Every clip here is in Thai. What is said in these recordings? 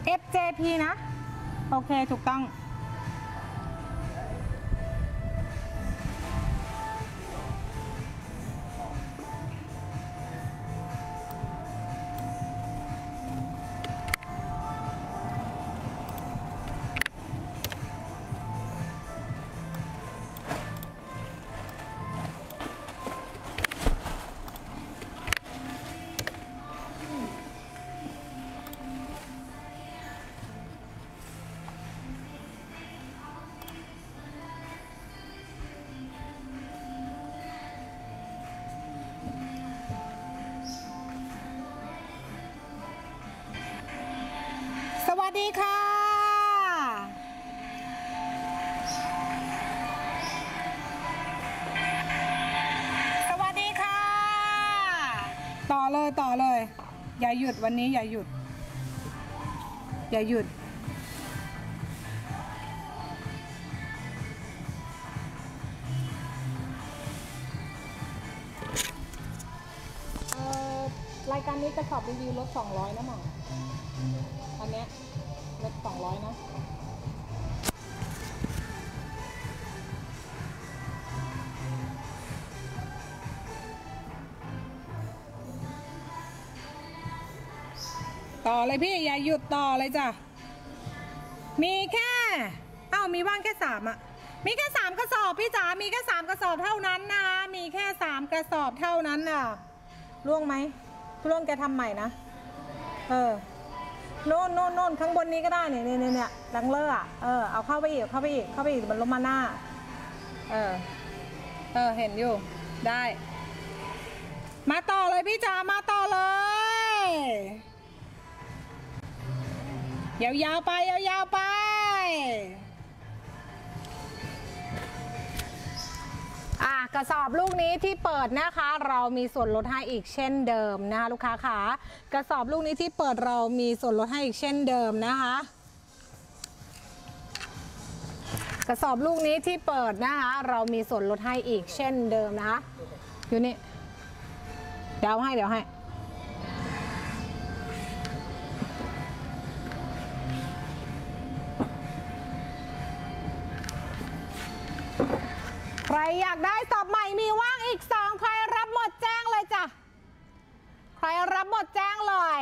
FJP นะโอเคถูกต้องสวัสดีค่ะสวัสดีค่ะต่อเลยอย่าหยุดวันนี้อย่าหยุดรายการนี้กระสอบรีวิวลด200นะหมออันเนี้ยลด200นะต่อเลยพี่อย่าหยุดต่อเลยจ้ะมีแค่มีว่างแค่3อ่ะมีแค่3กระสอบพี่จ๋ามีแค่3กระสอบเท่านั้นนะคะมีแค่3กระสอบเท่านั้นน่ะร่วงไหมร่วงแกทำใหม่นะโน่นข้างบนนี้ก็ได้เนี่ยดังเลอร์อ่ะเอาเข้าไปอีกมันลงมาหน้าเห็นอยู่ได้มาต่อเลยพี่จ๋ามาต่อเลยยาวๆไปกระสอบลูกนี้ที่เปิดนะคะเรามีส่วนลดให้อีกเช่นเดิมนะคะลูกค้าขากระสอบลูกนี้ที่เปิดเรามีส่วนลดให้อีกเช่นเดิมนะคะกระสอบลูกนี้ที่เปิดนะคะเรามีส่วนลดให้อีกเช่นเดิมนะคะอยู่นี่เดี๋ยวให้ใครอยากได้สอบใหม่มีว่างอีก2ใครรับหมดแจ้งเลยจ้ะใครรับหมดแจ้งเลย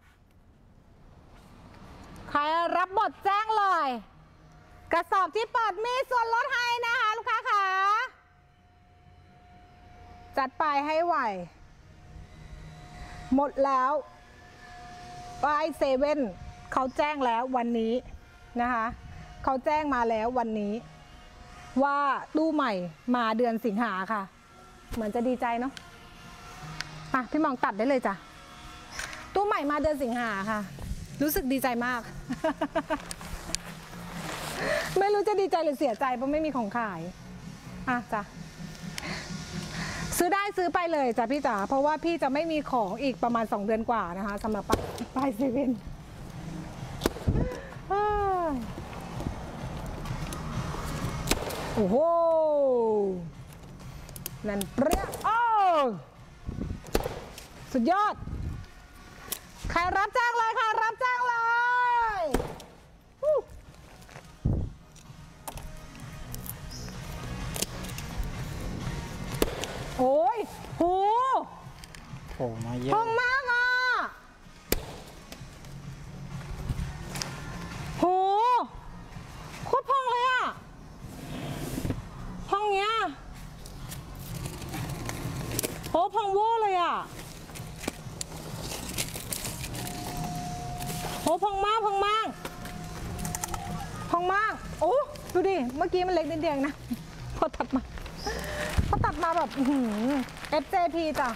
กระสอบที่เปิดมีส่วนลดให้นะคะลูกค้าขาจัดไปให้ไหวหมดแล้วป้ายเซเว่นเขาแจ้งแล้ววันนี้นะคะเขาแจ้งมาแล้ววันนี้ว่าตู้ใหม่มาเดือนสิงหาค่ะเหมือนจะดีใจเนาะพี่มองตัดได้เลยจ้ะตู้ใหม่มาเดือนสิงหาค่ะรู้สึกดีใจมาก ไม่รู้จะดีใจหรือเสียใจเพราะไม่มีของขายจ้ะซื้อได้ซื้อไปเลยจ้ะพี่จ๋าเพราะว่าพี่จะไม่มีของอีกประมาณ2 เดือนกว่านะคะสำหรับป้ายเซเว่นโอ้โหนั่นเปรี้ยสุดยอดใครรับแจ้งเลยค่ะรับแจ้งเลยโอ้ยโหมาเยอะพองมากโคตรพองเลยพองเนี้ยพองโว้เลยพองมากโอ้ดูดิเมื่อกี้มันเล็กนิดเดียวนะพอตัดมาแบบFJP จ้ะ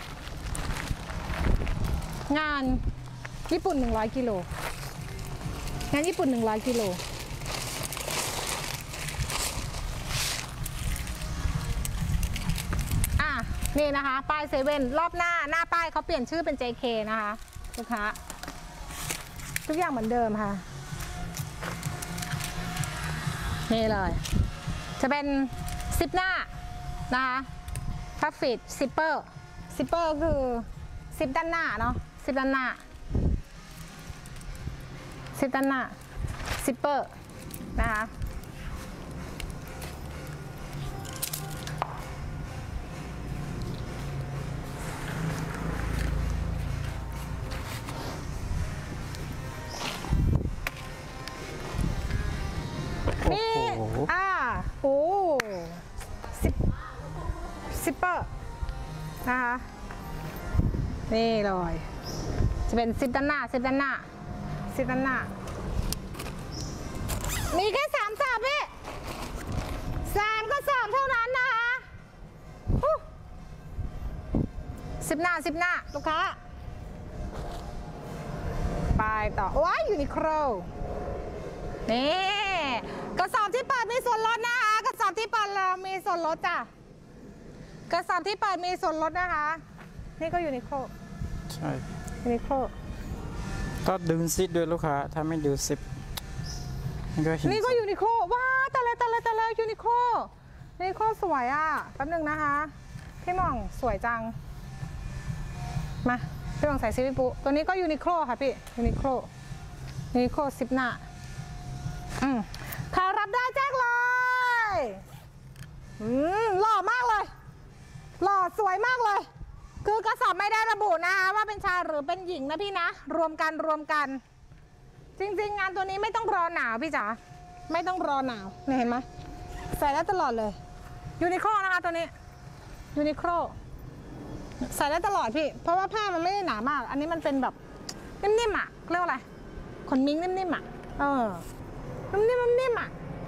งานญี่ปุ่น100 กิโลงานญี่ปุ่น100 กิโลนี่นะคะป้ายเซเว่นรอบหน้าป้ายเขาเปลี่ยนชื่อเป็น JK นะคะลูกค้าทุกอย่างเหมือนเดิมค่ะนี่เลยจะเป็นซิปหน้านะคะพับฟิตซิปเปอร์คือซิปด้านหน้าเนาะซิปด้านหน้าซิตันน่าซิปเปอร์นะคะนี่โอ้ซิปเปอร์นะคะนี่เลยจะเป็นซิปด้านหน้ามีแค่3 สอบพี่3 กระสอบเท่านั้นนะคะซิปหน้าลูกค้าไปต่อว้ายยูนิโคลนี่กระสอบที่เปิดมีส่วนลดนะคะกระสอบที่เปิดเรามีส่วนลดจ้ะกระสอบที่เปิดมีส่วนลดนะคะนี่ก็ยูนิโคลใช่ยูนิโคลก็ดึงซิปด้วยลูกค้าถ้าไม่ดึงซิปนี่ก็ยูนิโคลว้าแต่ละยูนิโคลสวยอ่ะแป๊บนึงนะคะพี่หม่องสวยจังมาพี่หม่องใส่ซิปพี่ปุ๊ตัวนี้ก็ยูนิโคลค่ะพี่ยูนิโคลซิปหน้าใครรับได้แจ้งเลยหล่อมากเลยหล่อสวยมากเลยคือกระสอบไม่ได้ระบุนะคะว่าเป็นชายหรือเป็นหญิงนะพี่นะรวมกันจริงๆงานตัวนี้ไม่ต้องรอหนาวพี่จ๋าไม่ต้องรอหนาวเนี่ยเห็นไหมใส่ได้ตลอดเลยยูนิโคลนะคะตัวนี้ยูนิโคลใส่ได้ตลอดพี่เพราะว่าผ้ามันไม่ได้หนามากอันนี้มันเป็นแบบนิ่มๆอ่ะเรียกว่าอะไรขนมิ้งนิ่มๆอ่ะนิ่มๆอ่ะ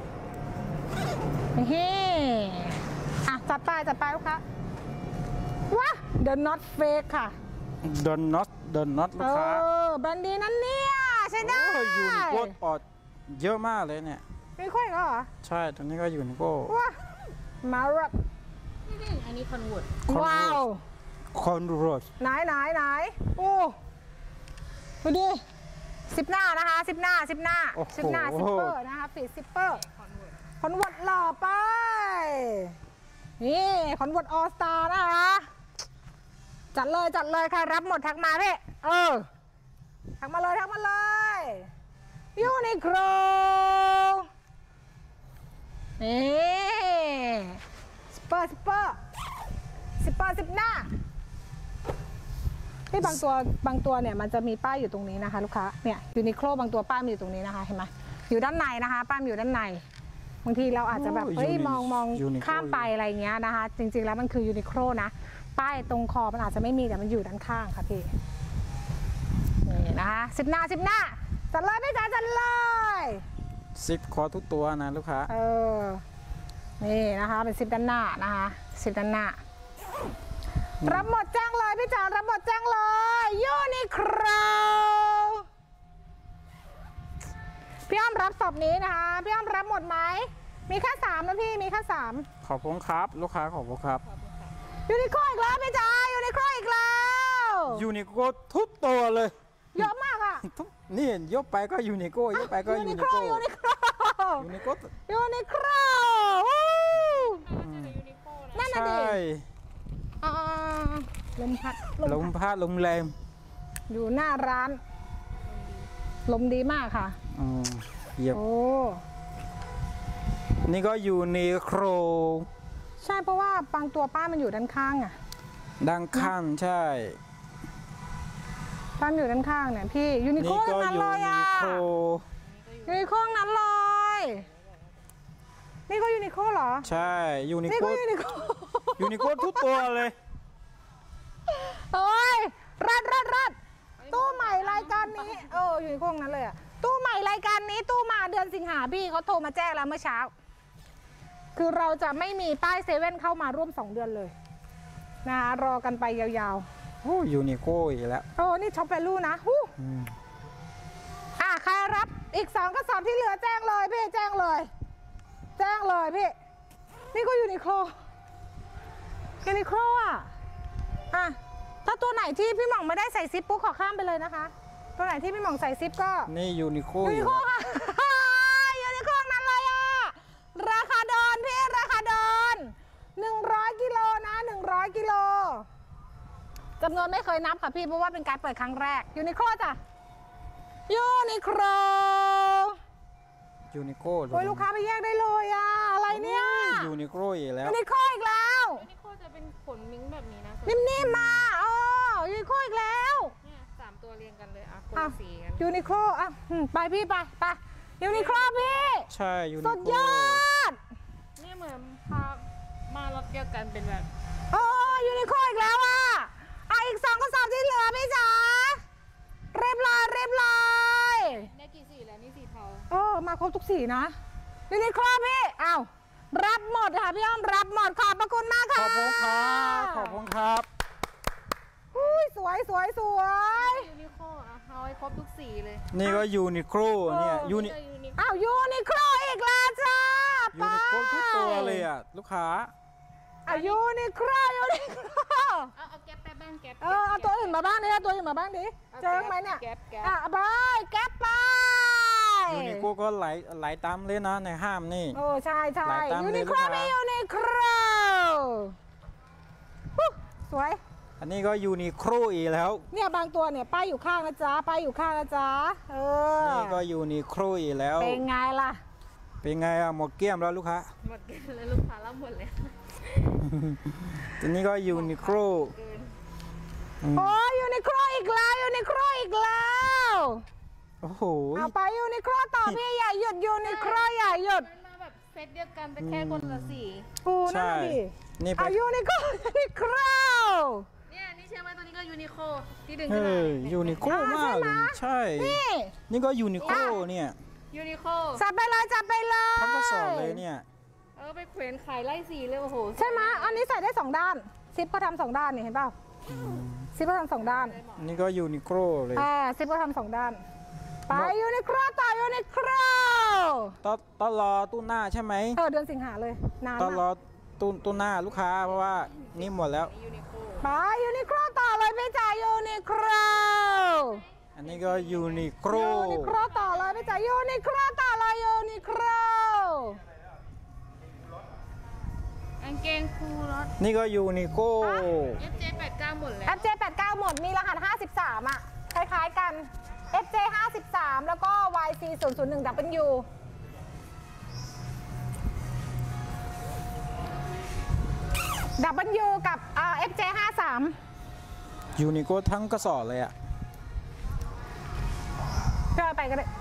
เฮ้จัดไปลูกค้าว้า The Not Fake ค่ะ The Not ลูกค้าแบรนด์ดีนั่นเนี่ยใช่ได้ยูนิโคลออดเยอะมากเลยเนี่ยยูนิโคลเหรอใช่ตอนนี้ก็ยูนิโคลว้ามารับนี่อันนี้คอนวูดว้าวคอนวูดไหนโอ้ดูดิซิปหน้านะคะซิปหน้าซิปเปอร์นะคะปีซิปเปอร์คอนวูดหล่อไปนี่คอนวูดออสตาร์นะคะจัดเลยใครรับหมดทักมาพี่ทักมาเลยยูนิโคลนี่ซิปเปอร์ซิปหน้าที่บางตัวเนี่ยมันจะมีป้ายอยู่ตรงนี้นะคะลูกค้าเนี่ยยูนิโคลบางตัวป้ายมันอยู่ตรงนี้นะคะเห็นไหมอยู่ด้านในนะคะป้ายมันอยู่ด้านในบางทีเราอาจจะแบบมองข้ามไปอะไรเงี้ยนะคะจริงๆแล้วมันคือยูนิโคลนะป้ายตรงคอมันอาจจะไม่มีแต่มันอยู่ด้านข้างค่ะพี่นี่นะคะซิปหน้าจัดเลยพี่จ๋าจัดเลยซิปคอทุกตัวนะลูกค้านี่นะคะเป็นซิปด้านหน้านะคะซิปด้านหน้ารับหมดแจ้งเลยพี่จ๋ารับหมดแจ้งเลยยูนิโคลพี่อ้อมรับสอบนี้นะคะพี่อ้อมรับหมดไหมมีแค่3นะพี่มีแค่3 ขอบคุณครับลูกค้าขอบคุณครับยูนิโคลอีกแล้วพี่จ๋ายูนิโคลอีกแล้วยูนิโคลทุกตัวเลยเยอะมากอ่ะนี่ยกไปก็ยูนิโคลยกไปก็ยูนิโคลนั่นน่ะดิลมพัดลมแรงอยู่หน้าร้านลมดีมากค่ะเยี่ยมนี่ก็ยูนิโคลใช่เพราะว่าบางตัวป้ายมันอยู่ด้านข้างอ่ะด้านข้างใช่ป้ายอยู่ด้านข้างเนี่ยพี่ยูนิโคลนั้นเลยอ่ะยูนิโคลนั้นเลยนี่ก็ยูนิโคลเหรอใช่ยูนิโคลทุกตัวเลยโอ้ยรัดตู้ใหม่รายการนี้ยูนิโคลนั้นเลยอ่ะตู้ใหม่รายการนี้ตู้มาเดือนสิงหาพี่เขาโทรมาแจ้งแล้วเมื่อเช้าคือเราจะไม่มีป้ายเซเว่นเข้ามาร่วม2 เดือนเลยนะคะรอกันไปยาวๆยูนิโคลอีกแล้วนี่ช็อปแวลูนะใครรับอีก2 กระสอบที่เหลือแจ้งเลยพี่แจ้งเลยพี่นี่ก็ยูนิโคลถ้าตัวไหนที่พี่หม่องไม่ได้ใส่ซิปปุ๊บขอข้ามไปเลยนะคะตัวไหนที่พี่หม่องใส่ซิปก็นี่ยูนิโคลค่ะยูนิโคลนั้นเลยอ่ะราคาโดนพี่ราคาโดน100 กิโลนะ100 กิโลจำนวนไม่เคยนับค่ะพี่เพราะว่าเป็นการเปิดครั้งแรกยูนิโคลจ้ะยูนิโคลยูนิโคโอ้ยลูกค้าไปแยกได้เลยอ่ะอะไรเนี่ยยูนิโคอีกแล้วยูนิโคอีกแล้วยูนิโคจะเป็นขนมิ้งแบบนี้นะนิ่มๆมาโอ้ยูนิโคอีกแล้วเนี่ย3 ตัวเรียงกันเลยอ่ะคนอ่ะละสีกันยูนิโคอ่ะไปพี่ไปยูนิโคพี่ใช่ยูนิสุดโคยอดเนี่ยเหมือนพามารถเดียวกันเป็นแบบโอ้ยูนิโคอีกแล้วอ่ะอีก2กระสอบที่เหลือพี่จ๋าเรียบร้อยได้กี่สีแล้วนี่สีเทาโอ้มาครบทุกสีนะยูนิโคพี่อ้าวรับหมดค่ะพี่อ้อมรับหมดขอบพระคุณมากขค่ะอบคุณครับขอบคุณครับอุ้ยสวยยูนิโคอ่ะเอาให้ครบทุกสีเลยนี่ก็ยูนิโคเนี่ยยูนิยูนิอ้าวยูนิโคอีกแล้วจ้ายูนิโคทุกตัวเลยอ่ะลูกค้ายูนิโคเอาแก๊ปแป๊บบ้างแก๊ปเอาตัวอื่นมาบ้างดิตัวอื่นมาบ้างดิเจอไหมเนี่ยแก๊ปไปแก๊ปไปยูนิโคก็ไหลตามเลยนะในห้ามนี่โอ้ใช่หลายตามยูเลยนิโคลูกค้าไม่ยูนิโคสวยอันนี้ก็ยูนิโคอีกแล้วเนี่ยบางตัวเนี่ยป้ายอยู่ข้างนะจ๊ะป้ายอยู่ข้างนะจ๊ะนี่ก็ยูนิโคอีกแล้วเป็นไงล่ะเป็นไงอะหมดเกลี้ยมแล้วลูกค้าหมดกันแล้วลูกค้ารับหมดเลยตัวนี้ก็ยูนิโคเกินโอ้ยูนิโคอีกแล้วยูนิโคอีกแล้วโอ้โหเอาไปยูนิโคต่อพี่อย่าหยุดยูนิโคอย่าหยุดมันมาแบบเซตเดียวกันแต่แค่คนละสีกูนั่นใช่น่ะดินี่เป็เอานยูนิโคเนี่ยนี่เชื่อไหมตัวนี้ก็ยูนิโคที่ดึงเอขึ้นมาอยูนิโคมากเลยใช่นี่นี่ก็ยูนิโคเนี่ยยูนิโคจับไปเลยทั้งกระสอบเลยเนี่ยไปเขวนขายไล่สีเลยโอ้โหใช่ไหมอันนี้ใส่ได้2ด้านซิปก็ทำ2ด้านนี่เห็นเปล่าซิปก็ทำ2ด้านนี่ก็ยูนิโคเลยซิปก็ทำ2ด้านไปยูนิโคต่อยูนิโคต้องรอตู้หน้าใช่ไหมเดือนสิงหาเลยนานต้องรมาอก ตู้หน้าลูกค้าเพราะว่านี่หมดแล้วยูนิโคไปยูนิโคต่อเลยพี่จ๋ายูนิโคอันนี้ก็ยูนิโคยูนิโคต่อเลยพี่จ๋ายูนิโคต่อเลยยูนิโคกางเกงคูรถนี่ก็ยูนิโค FJ89 หมดแล้ว FJ89 หมดมีรหัส53อ่ะคล้ายๆกัน FJ53 แล้วก็ YC001W W กับFJ53 ยูนิโคทั้งกระสอบเลยอ่ะเดินไปก็ได้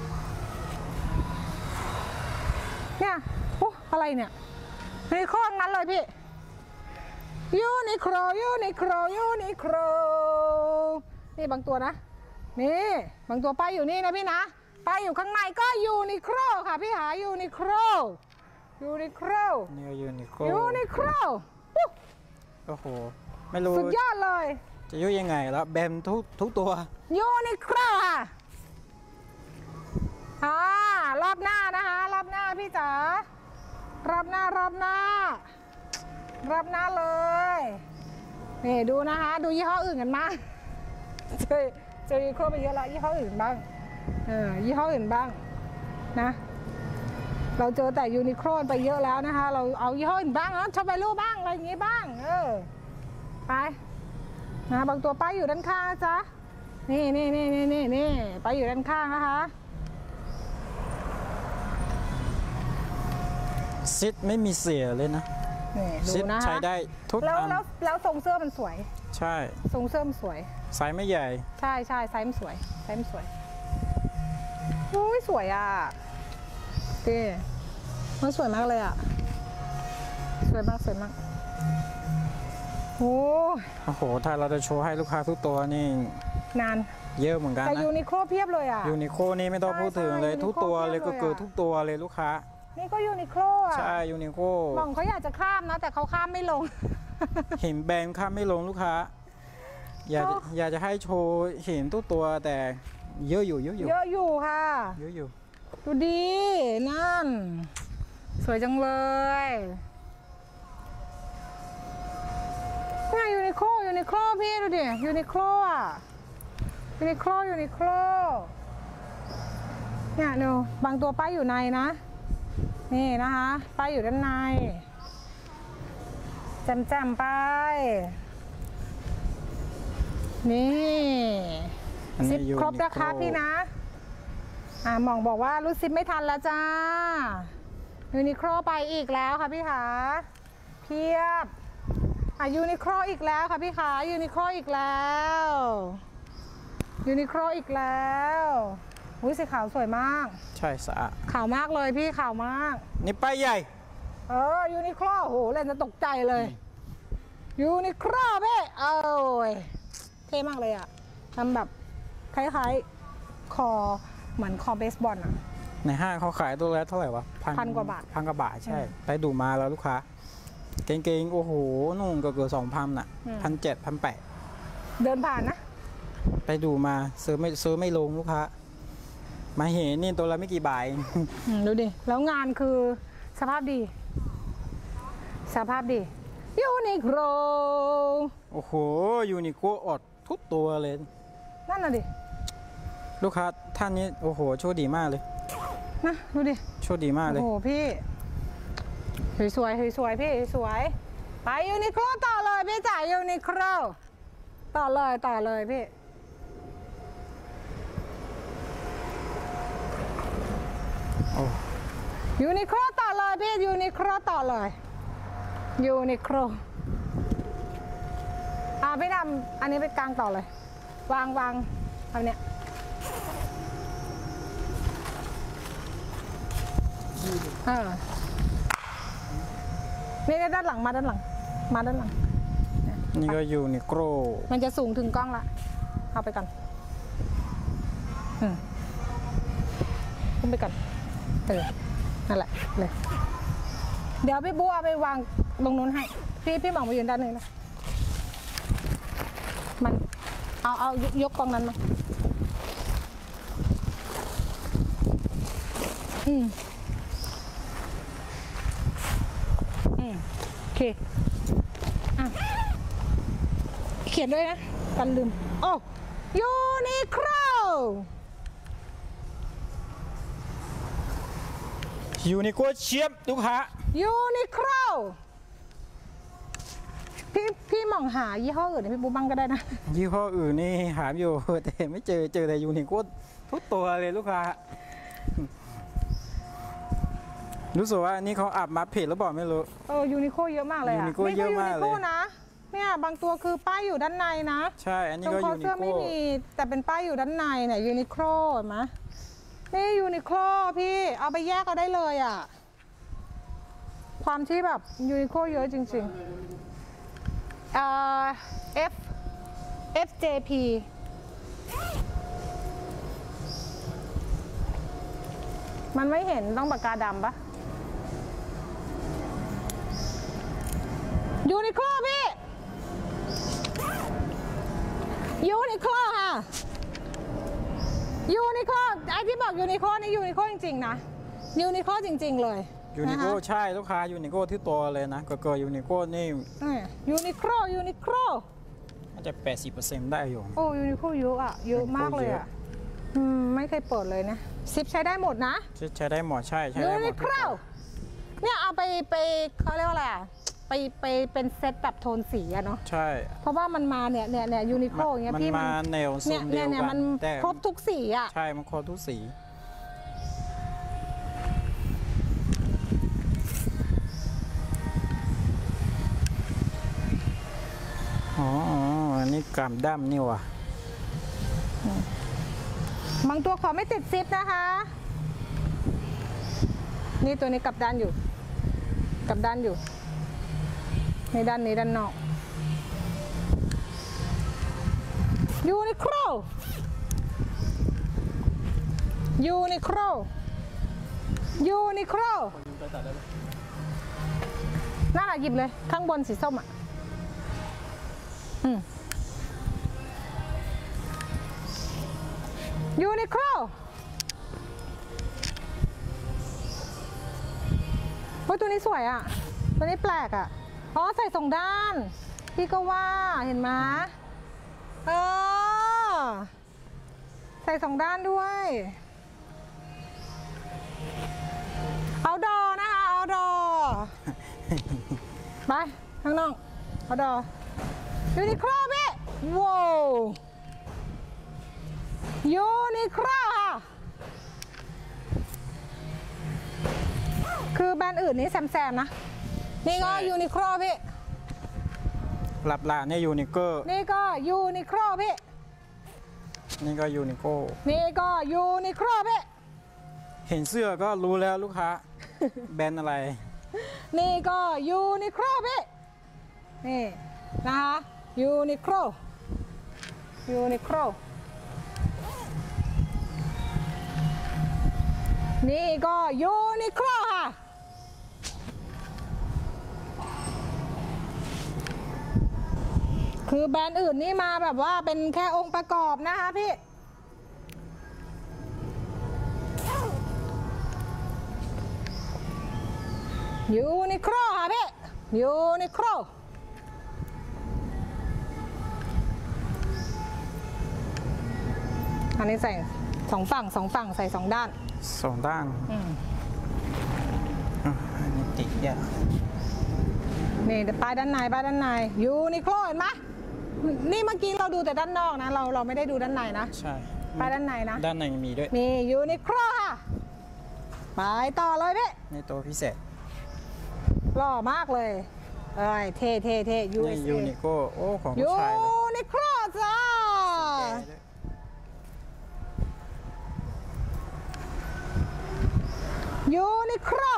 เนี่ยโอ้อะไรเนี่ยยูนิโคงั้นเลยพี่ยูนิโคนี่บางตัวนะ นี่บางตัวป้ายอยู่นี่นะพี่นะป้ายอยู่ข้างในก็ยูนิโคค่ะพี่หายูนิโคนี่ก็ยูนิโค โอ้โห ไม่รู้สุดยอดเลยจะยุ่ยังไงแล้วแบมทุกตัวยูนิโคค่ะรอบหน้านะคะรอบหน้าพี่จ๋ารอบหน้าเลยนี่ดูนะคะดูยี่ห้ออื่นกันบ้างเจอยูนิโคไปเยอะแล้วยี่ห้ออื่นบ้างยี่ห้ออื่นบ้างนะเราเจอแต่ยูนิโคไปเยอะแล้วนะคะเราเอายี่ห้ออื่นบ้างนะชอบไปรูบ้างอะไรอย่างงี้บ้างไปนะบางตัวป้ายอยู่ด้านข้างนะจ๊ะนี่ป้ายอยู่ด้านข้างนะคะซิดไม่มีเสียเลยนะนี่ดูซิดนะคะใช้ได้ทุกแล้วอันแล้วทรงเสื้อมันสวยใช่ทรงเสื้อมันสวยไซส์ไม่ใหญ่ใช่ไซส์มันสวยโอ้ยสวยอ่ะดิมันสวยมากเลยอ่ะสวยมากโอ้โอ้โห ถ้าเราจะโชว์ให้ลูกค้าทุกตัวนี่นานเยอะเหมือนกันแต่นะยูนิโคเพียบเลยอ่ะยูนิโคนี่ไม่ต้องพูดถึงเลยใช่ทุกตัวเลยยูนิโคก็คือเยอะเลยอะทุกตัวเลยลูกค้านี่ก็ยูนิโคอ่ะใช่ยูนิโคมองเขาอยากจะข้ามนะแต่เขาข้ามไม่ลงเห็นแบรนด์ข้ามไม่ลงลูกค้า อยากจะให้โชว์เห็นทุกตัวแต่เยอะอยู่เยอะอยู่ค่ะเยอะอยู่ดูดีนั่น สวยจังเลยเนี่ยยูนิโคพี่ดูดิยูนิโคอ่ะยูนิโคเนี่ยดูบางตัวป้ายอยู่ในนะ นี่นะคะป้ายอยู่ด้านในแจ่มๆไปนี่อันซินี้ปยูครบนิราโคคาพี่นะหมองบอกว่ารูดซิปไม่ทันแล้วจ้ายูนิโคลไปอีกแล้วค่ะพี่ขาเพียบยูนิโคลอีกแล้วค่ะพี่ขายูนิโคลอีกแล้วยูนิโคลอีกแล้วอุ้ยสีขาวสวยมากใช่สะอาดขาวมากเลยพี่ขาวมากนี่ป้ายใหญ่ยูนิโคลโหเล่นจะตกใจเลยยูนิโคลเบ้เท่มากเลยอ่ะทำแบบคล้ายๆคอเหมือนคอเบสบอลอ่ะในห้างเขาขายตัวละเท่าไหร่วะพันกว่าบาทใช่ไปดูมาแล้วลูกค้าเก่งๆโอ้โหนุ่งเกือบ2,000น่ะ1,700 1,800 เดินผ่านนะไปดูมาซื้อไม่ลงลูกค้ามาเห็นนี่ตัวละไม่กี่บาทดูดิแล้วงานคือสภาพดียูนิโคลโอ้โหยูนิโคลอดทุกตัวเลยนั่นน่ะดิลูกค้าท่านนี้โอ้โหโชคดีมากเลยนะดูดิโชคดีมากเลยโอ้โหพี่สวยพี่สวยไปยูนิโคลต่อเลยพี่จ่ายยูนิโคลต่อเลยพี่ยูนิโคลต่อเลยพี่ยูนิโคลต่อเลยยูนิโคลพี่ดำอันนี้ไปกลางต่อเลยวางอันเนี้ยนี่ด้านหลังมาด้านหลังนี่ก็ยูนิโคลมันจะสูงถึงกล้องละเอาไปก่อนขึ้นไปก่อนนั่นแหละเลยเดี๋ยวพี่บัวไปวางตรงนู้นให้พี่หมองมายืนด้านนี้นะมันเอายกกองนั้นมาโอเคเขียนด้วยนะกันลืมยูนิโคลเชียบลูกค้ายูนิโคลพี่มองหายี่ห้ออื่นพี่บูบังก็ได้นะยี่ห้ออื่นนี่หาอยู่แต่ไม่เจอแต่ยูนิโคลทุกตัวเลยลูกค้ารู้สึกว่านี่เขาอัพมาเพจแล้วบอกไม่รู้ยูนิโคลเยอะมากเลยยูนิโคลเยอะมากเลยนะเนี่ยบางตัวคือป้ายอยู่ด้านในนะใช่อันนี้ก็ยูนิโคลเสื้อไม่มีแต่เป็นป้ายอยู่ด้านในเนี่ยยูนิโคลเห็นไหมนี่ยูนิโคลพี่เอาไปแยกก็ได้เลยอ่ะความที่แบบยูนิโคลเยอะจริงๆFJP มันไม่เห็นต้องปากกาดำปะยูนิโคลพี่ยูนิโคลค่ะยูนิโคลไอที่บอกยูนิโคลนี่ยูนิโคลจริงๆนะยูนิโคลจริงๆเลยยูนิโคลใช่ลูกค้ายูนิโคลที่ตัวเลยนะก็ยูนิโคลนี่ยูนิโคลน่าจะ 80% ได้อยู่ยูนิโคลเยอะอะเยอะมากเลยอะไม่เคยเปิดเลยนะซิปใช้ได้หมดนะใช้ได้หมดใช่ใช้ได้หมดยูนิโคลเนี่ยเอาไปเขาเรียกว่าอะไรไปเป็นเซตแบบโทนสีอะเนาะใช่เพราะว่ามันมาเนี่ยยูนิโคลอย่างเงี้ยพี่มันมาแนวโซนเดียวกันมันครบทุกสีอะใช่มันครบทุกสีอันนี้กำดั้มนี่ว่ะบางตัวขอไม่ติดซิปนะคะนี่ตัวนี้กลับด้านอยู่ในด้านนี้ด้านนอกยูนิโคลน่ารักหยิบเลยข้างบนสีส้มอ่ะยูนิโคลตัวนี้สวยอ่ะตัวนี้แปลกอ่ะใส่2 ด้านพี่ก็ว่าเห็นไหมใส่2 ด้านด้วยเอาดอนะคะเอาดอไปข้างนอกเอาดอยูนิโคลพี่ว้าวยูนิโคลค่ะคือแบรนด์อื่นนี่แซมๆนะ นี่ก็ใช่ยูนิโคลพี่หลับละเนี่ยยูนิเกอร์นี่ก็ยูนิโคลพี่นี่ก็ยูนิโกนี่ก็ยูนิโคลพี่เห็นเสื้อก็รู้แล้วลูกค้า แบรนด์อะไรนี่ก็ยูนิโคลพี่ นี่นะคะยูนิโคลยูนิโคลนี่ก็ยูนิโคลค่ะ คือแบรนด์อื่นนี่มาแบบว่าเป็นแค่องค์ประกอบนะคะพี่ ยูนิโคลค่ะพี่ ยูนิโคลอันนี้ใส่สองฝั่งใส่สองด้านสองด้านอืมอันนี้ติดยากนี่ป้ายด้านในยูนิโคลเห็นไหมนี่เมื่อกี้เราดูแต่ด้านนอกนะ เราไม่ได้ดูด้านในนะใช่ป้ายด้านในนะด้านในมีด้วยมียูนิโคลค่ะ ไปต่อเลยพี่ในตัวพิเศษหล่อมากเลยเอ้ยเท่นี่ USA ยูนิโกโอ้ของผู้ยูชายเลยนิโคลจ้า ยูนิโคล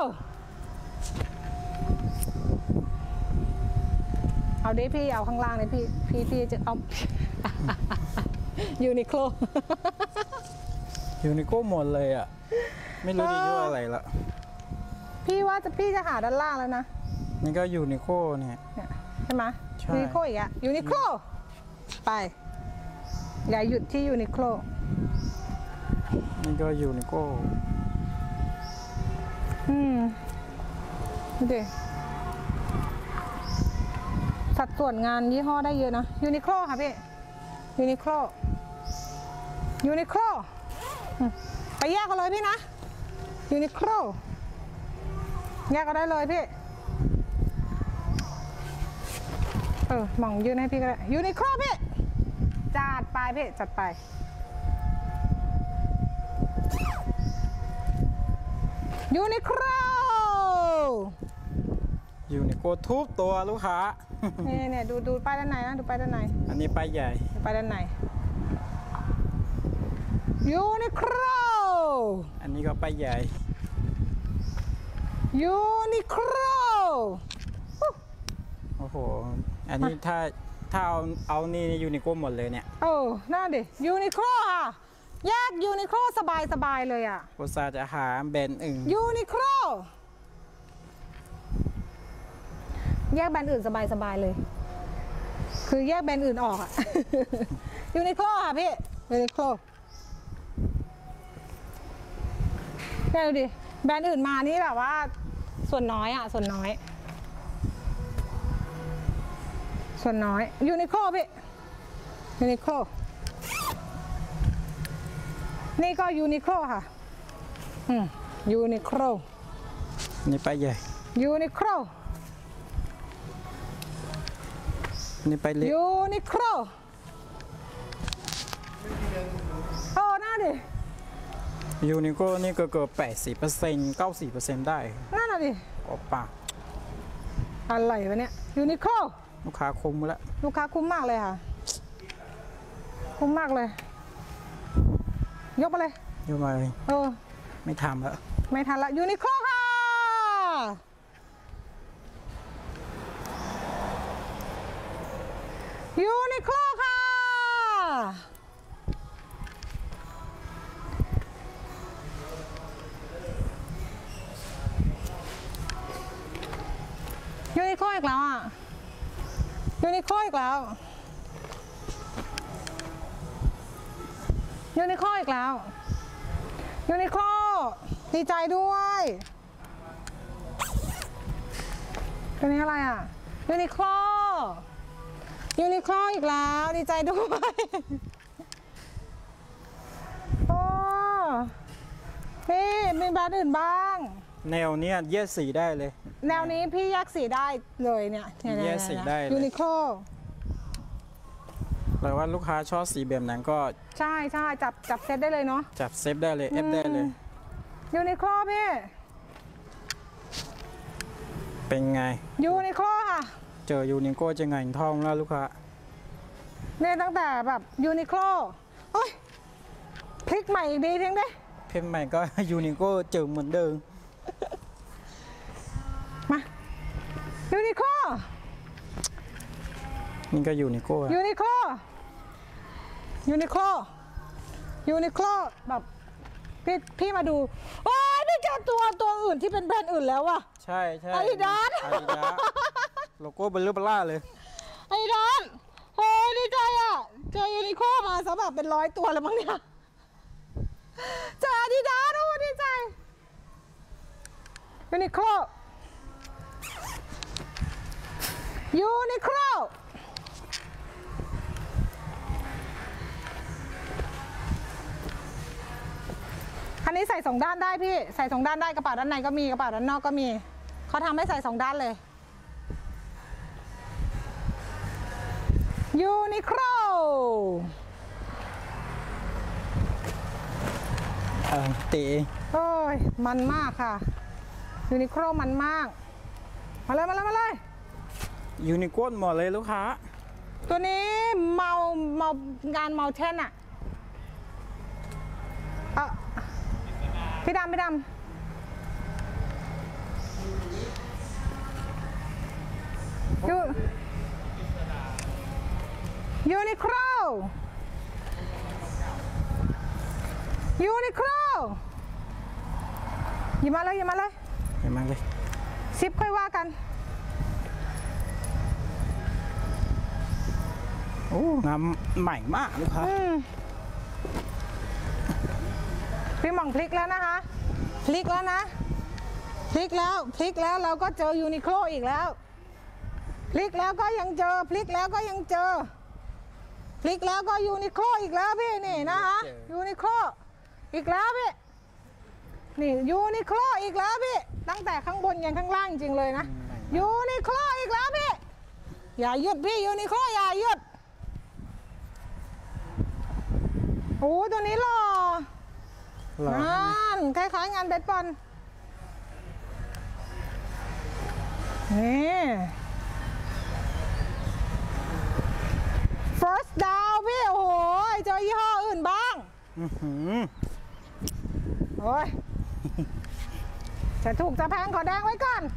เอาดิพี่เอาข้างล่างเลยพี่จะเอา ยูนิโคลยูนิโกหมดเลยอ่ะ ไม่รู้จะย่ออะไรละพี่จะหาด้านล่างแล้วนะนี่ก็ยูนิโกเนี่ยเนี่ยใช่ไหมใช่ยูนิโคลอีกอะยูนิโคลไป อย่าหยุดที่ยูนิโคลนี่ก็ยูนิโกดูดิสัดส่วนงานยี่ห้อได้เยอะนะยูนิโคลค่ะพี่ยูนิโคลไปแยกกันเลยพี่นะยูนิโคลแยกกันได้เลยพี่หม่องยืนให้พี่ก็ได้ยูนิโคลพี่จัดไปพี่จัดไปยูนิโคลยูนิโกทุบตัวลูกค้าเนี่ยดูป้ายด้านในนะดูป้ายด้านในอันนี้ป้ายใหญ่ดูป้ายด้านในยูนิโคลอันนี้ก็ป้ายใหญ่ยูนิโคลโอ้โห อันนี้ถ้าเอานี่ยูนิโกหมดเลยเนี่ยน่าดิยูนิโคลค่ะแยกยูนิโคลสบายเลยอ่ะโอซาจะหาแบรนด์อื่นยูนิโคลแยกแบรนด์อื่นสบายเลย คือแยกแบรนด์อื่นออกอ่ะ ยูนิโคลค่ะพี่ยูนิโคลเนี่ยดูดิแบรนด์อื่นมานี่แบบว่าส่วนน้อยอ่ะส่วนน้อยยูนิโคลพี่ยูนิโคลนี่ก็ยูนิโคลค่ะยูนิโคลนี่ป้ายใหญ่ยูนิโคลนี่ป้ายเล็กยูนิโคลน่าดิยูนิโกนี่ก็เกือบ80% 94% ได้นั่นน่ะดิออกปากอะไรวะเนี่ยยูนิโคลลูกค้าคุ้มแล้วลูกค้าคุ้มมากเลยค่ะคุ้มมากเลยยกมาเลยอยู่มาเลยไม่ทำแล้วไม่ทันละยูนิโคลค่ะยูนิโคลค่ะยูนิโคลอีกแล้วอ่ะยูนิโคลอีกแล้วยูนิโคลอีกแล้วยูนิโคลดีใจด้วยตัวนี้อะไรอ่ะยูนิโคลอีกแล้วดีใจด้วยโอ้พี่มีแบรนด์อื่นบ้างแนวเนี้ยแยกสีได้เลยแนวนี้พี่แยกสีได้เลยเนี่ยแยกสีได้เลยยูนิโคลแปลว่าลูกค้าชอบสีแบบนั้นก็ใช่จับเซตได้เลยเนาะจับเซฟได้เลยเอฟได้เลยยูนิโคลพี่เป็นไงยูนิโคลค่ะเจอยูนิโก้จะไงทองแล้วลูกค้าเนี่ยตั้งแต่แบบยูนิโคลโอ้ยพลิกใหม่อีกดีทิ้งได้เพนใหม่ก็ ยูนิโก้เจอเหมือนเดิมมายูนิโคลนี่ก็ยูนิโก้ยูนิโคลยูนิโคลยูนิโคลแบบพี่มาดูโอ้ยไม่เจอตัวอื่นที่เป็นแบรนด์อื่นแล้วอะใช่ใช่ Adidas อาดิดาสโลโก้เบลเลอร์เบล่าเลยไอ้ดอนโอ้ยดีใจอ่ะเจอยูนิโคลมาซะแบบเป็น100 ตัวแล้วมั้งเนี่ยเจออาดิดาสโอ้ดีใจยูนิโคลยูนิโคลอันนี้ใส่2 ด้านได้พี่ใส่2 ด้านได้กระเป๋าด้านในก็มีกระเป๋าด้านนอกก็มีเขาทำให้ใส่2 ด้านเลยยูนิโคลเตะโอ้ยมันมากค่ะยูนิโคลมันมากมาเลยมาเลยมาเลยยูนิโก้หมดเลยลูกค้าตัวนี้เมางานเมาเทนอะพี่ดำยูนิโคลยูนิโคลหยิบมาเลยหยิบมาเลยเห็นไหมเลยซิปค่อยว่ากันโอ้งามใหม่มากลูกค้าพี่หม่องพลิกแล้วนะคะพลิกแล้วนะพลิกแล้วเราก็เจอยูนิโคลอีกแล้วพลิกแล้วก็ยังเจอพลิกแล้วก็ยังเจอพลิกแล้วก็ยูนิโคลอีกแล้วพี่นี่นะคะยูนิโคลอีกแล้วพี่นี่ยูนิโคลอีกแล้วพี่ตั้งแต่ข้างบนยันข้างล่างจริงเลยนะยูนิโคลอีกแล้วพี่อย่าหยุดพี่ยูนิโคลอย่าหยุดโอ้ตัวนี้หล่อหรอนั่นคล้ายๆงานเบสบอลนี่ first down พี่โอ้โหเจอยี่ห้ออื่นบ้างอื้อหือโอ้ย จะถูกจะแพงขอแดงไว้ก่อน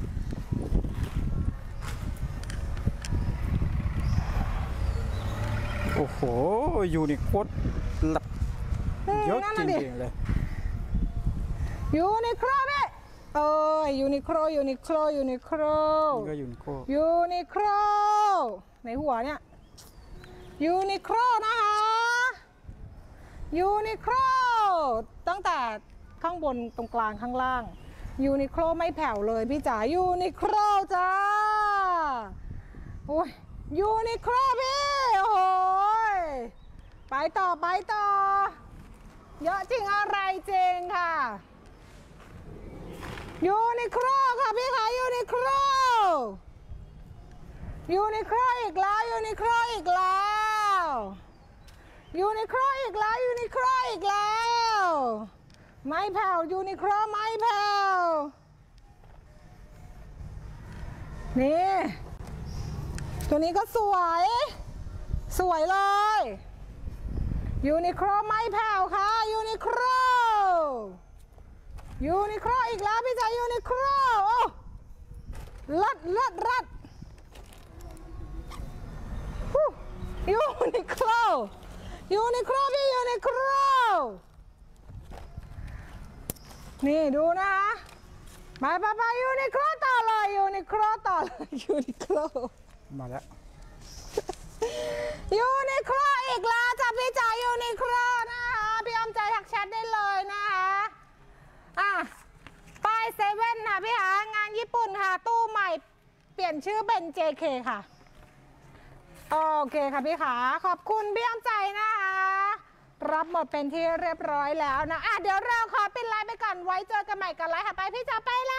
โอ้โหยูนิโก้หลับเยอะนั่นจน่ะดิริงๆเลยยูนิโคลพี่เอ้ยยูนิโคลยูนิโคลยูนิโคลนี่ก็ยูนิโก้ยูนิโคลในหัวเนี่ยยูนิโคลนะคะยูนิโคลตั้งแต่ข้างบนตรงกลางข้างล่างยูนิโคลไม่แผ่วเลยพี่จ๋ายูนิโคลจ้าโอ้ยยูนิโคลพี่โอ้โหไปต่อเยอะจริงอะไรจริงค่ะยูนิโคลค่ะพี่คะยูนิโคลยูนิโคลอีกแล้วยูนิโคลอีกแล้วยูนิโคลอีกแล้วยูนิโคลอีกแล้วไม่แผ่วยูนิโคลไม่แผ่วนี่ตัวนี้ก็สวยเลยยูนิโคลไม่แผ่วค่ะยูนิโคลยูนิโคลอีกแล้วพี่จ๋ายูนิโคลโอ้รัดยูนิโคลพี่ยูนิโคลนี่ดูนะคะไปยูนิโคลต่อเลยยูนิโคลต่อเลยยูนิโคลมาแล้วยูนิโคลอีกแล้วจ้ะพี่จ๋ายูนิโคลนะคะพี่อ้อมใจทักแชทได้เลยนะคะป้ายเซเว่นค่ะพี่หางานญี่ปุ่นค่ะตู้ใหม่เปลี่ยนชื่อเป็น JK ค่ะโอเคค่ะพี่ขาขอบคุณพี่อ้อมใจนะคะรับหมดเป็นที่เรียบร้อยแล้วนะเดี๋ยวเราขอปิดไลฟ์ไปก่อนไว้เจอกันใหม่กันไลฟ์ค่ะไปพี่จ๋าไปแล้